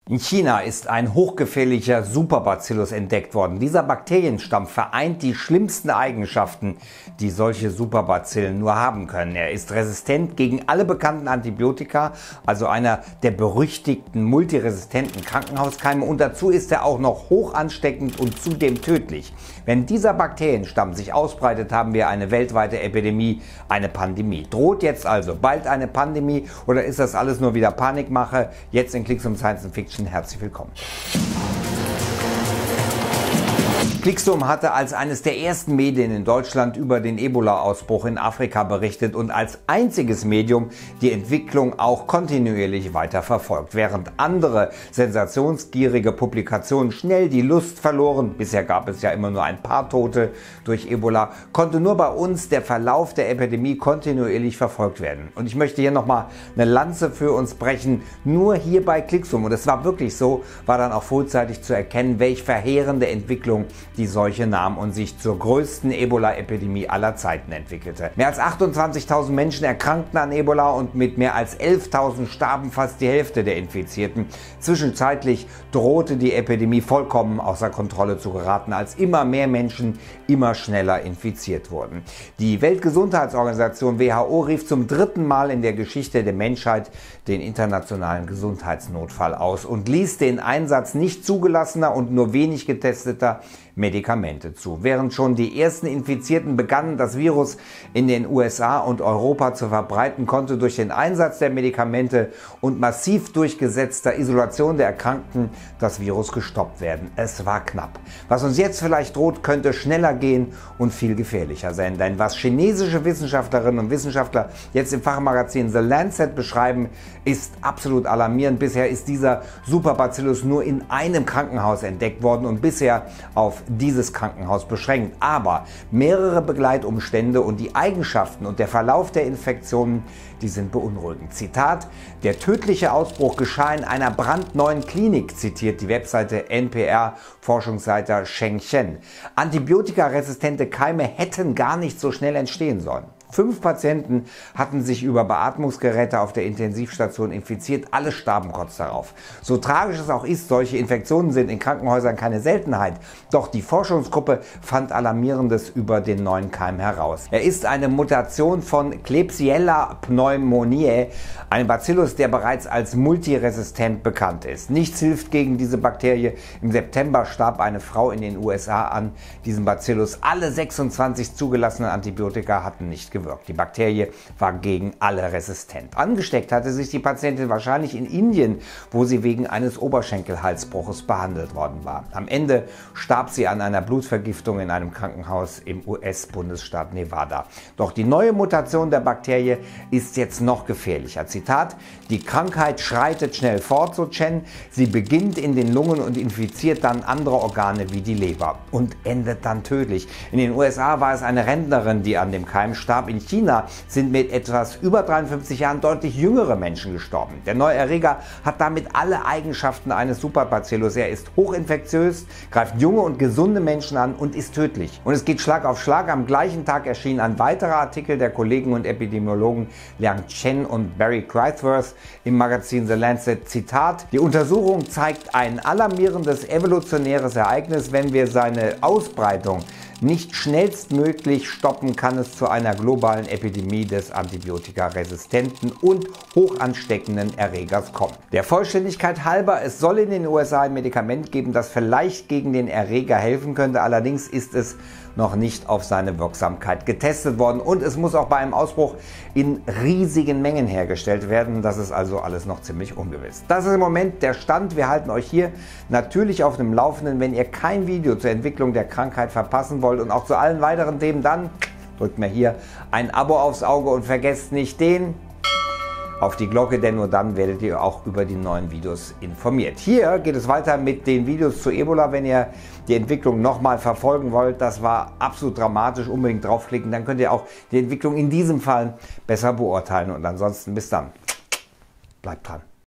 In China ist ein hochgefährlicher Superbacillus entdeckt worden. Dieser Bakterienstamm vereint die schlimmsten Eigenschaften, die solche Superbacillen nur haben können. Er ist resistent gegen alle bekannten Antibiotika, also einer der berüchtigten multiresistenten Krankenhauskeime, und dazu ist er auch noch hoch ansteckend und zudem tödlich. Wenn dieser Bakterienstamm sich ausbreitet, haben wir eine weltweite Epidemie, eine Pandemie. Droht jetzt also bald eine Pandemie oder ist das alles nur wieder Panikmache? Jetzt in Klicks um Science Fiction. Herzlich willkommen. Clixum hatte als eines der ersten Medien in Deutschland über den Ebola-Ausbruch in Afrika berichtet und als einziges Medium die Entwicklung auch kontinuierlich weiter verfolgt. Während andere sensationsgierige Publikationen schnell die Lust verloren, bisher gab es ja immer nur ein paar Tote durch Ebola, konnte nur bei uns der Verlauf der Epidemie kontinuierlich verfolgt werden. Und ich möchte hier nochmal eine Lanze für uns brechen, nur hier bei Clixum, und es war wirklich so, war dann auch frühzeitig zu erkennen, welch verheerende Entwicklung die Seuche nahm und sich zur größten Ebola-Epidemie aller Zeiten entwickelte. Mehr als 28.000 Menschen erkrankten an Ebola und mit mehr als 11.000 starben fast die Hälfte der Infizierten. Zwischenzeitlich drohte die Epidemie vollkommen außer Kontrolle zu geraten, als immer mehr Menschen immer schneller infiziert wurden. Die Weltgesundheitsorganisation WHO rief zum dritten Mal in der Geschichte der Menschheit den internationalen Gesundheitsnotfall aus und ließ den Einsatz nicht zugelassener und nur wenig getesteter Medikamente zu. Während schon die ersten Infizierten begannen, das Virus in den USA und Europa zu verbreiten, konnte durch den Einsatz der Medikamente und massiv durchgesetzter Isolation der Erkrankten das Virus gestoppt werden. Es war knapp. Was uns jetzt vielleicht droht, könnte schneller gehen und viel gefährlicher sein. Denn was chinesische Wissenschaftlerinnen und Wissenschaftler jetzt im Fachmagazin The Lancet beschreiben, ist absolut alarmierend. Bisher ist dieser Superbacillus nur in einem Krankenhaus entdeckt worden und bisher auf dieses Krankenhaus beschränkt. Aber mehrere Begleitumstände und die Eigenschaften und der Verlauf der Infektionen, die sind beunruhigend. Zitat: Der tödliche Ausbruch geschah in einer brandneuen Klinik, zitiert die Webseite NPR-Forschungsseiter Shengchen. Antibiotikaresistente Keime hätten gar nicht so schnell entstehen sollen. 5 Patienten hatten sich über Beatmungsgeräte auf der Intensivstation infiziert, alle starben kurz darauf. So tragisch es auch ist, solche Infektionen sind in Krankenhäusern keine Seltenheit. Doch die Forschungsgruppe fand Alarmierendes über den neuen Keim heraus. Er ist eine Mutation von Klebsiella pneumoniae, einem Bacillus, der bereits als multiresistent bekannt ist. Nichts hilft gegen diese Bakterie. Im September starb eine Frau in den USA an diesem Bacillus. Alle 26 zugelassenen Antibiotika hatten nicht gewirkt. Die Bakterie war gegen alle resistent. Angesteckt hatte sich die Patientin wahrscheinlich in Indien, wo sie wegen eines Oberschenkelhalsbruches behandelt worden war. Am Ende starb sie an einer Blutvergiftung in einem Krankenhaus im US-Bundesstaat Nevada. Doch die neue Mutation der Bakterie ist jetzt noch gefährlicher. Zitat: Die Krankheit schreitet schnell fort, so Chen. Sie beginnt in den Lungen und infiziert dann andere Organe wie die Leber und endet dann tödlich. In den USA war es eine Rentnerin, die an dem Keim starb. In China sind mit etwas über 53 Jahren deutlich jüngere Menschen gestorben. Der neue Erreger hat damit alle Eigenschaften eines Superbacillus. Er ist hochinfektiös, greift junge und gesunde Menschen an und ist tödlich. Und es geht Schlag auf Schlag. Am gleichen Tag erschien ein weiterer Artikel der Kollegen und Epidemiologen Liang Chen und Barry Crythworth im Magazin The Lancet. Zitat: Die Untersuchung zeigt ein alarmierendes evolutionäres Ereignis. Wenn wir seine Ausbreitung nicht schnellstmöglich stoppen, kann es zu einer globalen Epidemie des antibiotikaresistenten und hochansteckenden Erregers kommen. Der Vollständigkeit halber, es soll in den USA ein Medikament geben, das vielleicht gegen den Erreger helfen könnte. Allerdings ist es noch nicht auf seine Wirksamkeit getestet worden und es muss auch bei einem Ausbruch in riesigen Mengen hergestellt werden. Das ist also alles noch ziemlich ungewiss. Das ist im Moment der Stand. Wir halten euch hier natürlich auf dem Laufenden. Wenn ihr kein Video zur Entwicklung der Krankheit verpassen wollt und auch zu allen weiteren Themen, dann drückt mir hier ein Abo aufs Auge und vergesst nicht auf die Glocke, denn nur dann werdet ihr auch über die neuen Videos informiert. Hier geht es weiter mit den Videos zu Ebola. Wenn ihr die Entwicklung nochmal verfolgen wollt, das war absolut dramatisch, unbedingt draufklicken, dann könnt ihr auch die Entwicklung in diesem Fall besser beurteilen. Und ansonsten bis dann. Bleibt dran.